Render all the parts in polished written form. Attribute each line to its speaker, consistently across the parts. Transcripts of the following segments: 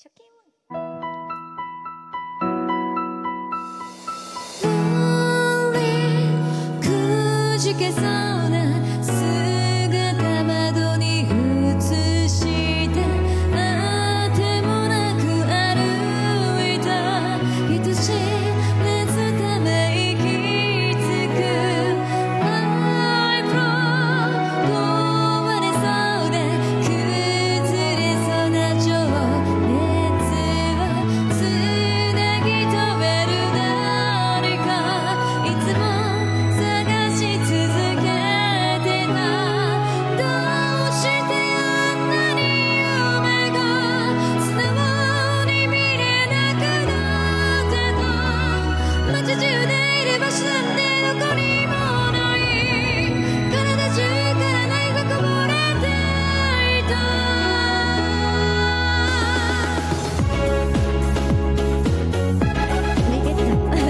Speaker 1: 初見くじけそうな姿窓に映してあてもなく歩いた人知れずため息つく I'm wrong 壊れそうで崩れそうな情熱をつなぎ止める誰かいつも探し続けてたどうしてあんなに夢が素直に見れなくなってた街中でいる場所なんてどこにもない体中から愛がこぼれていたありがとうたくさんありがとう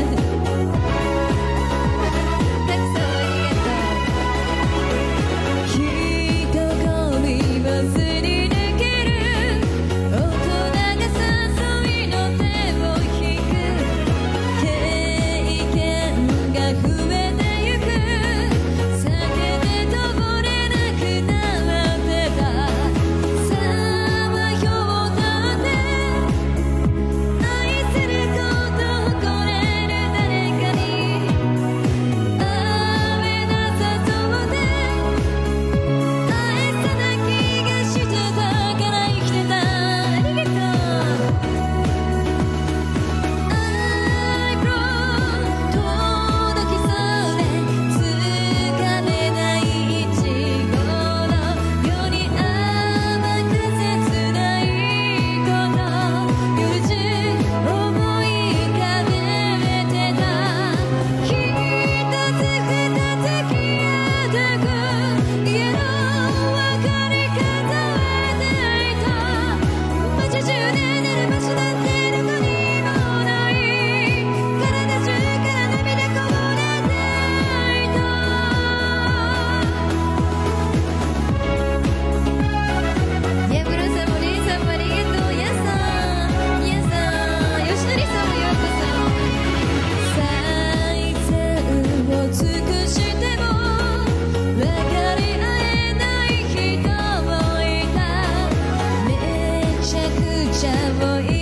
Speaker 1: 人混みをすり抜ける大人が誘いの手を引く経験が増えてゆく避けて通れなくなってたさまよったって愛すること誇れる誰かに雨なさそうで会えそうな気がしてたから生きてたありがとう I'm wrong 届きそうでつかめないイチゴのように甘く切ないこと夜中思い浮かべてた一つ二つ消えてく家の明かり数えていた街中で寝る場所なんてどこにもない体中から涙こぼれていたヤブロさんもリンさんもありがとうヤさんヤさん吉典さんもようこそ最善を尽くしても分かり合えない人もいためちゃくちゃを